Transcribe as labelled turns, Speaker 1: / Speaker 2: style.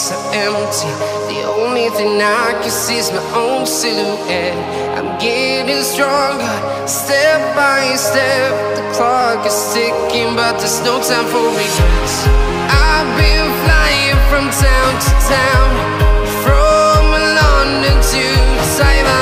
Speaker 1: so empty. The only thing I can see is my own silhouette. I'm getting stronger, step by step. The clock is ticking, but there's no time for regrets. I've been flying from town to town, from London to Taiwan.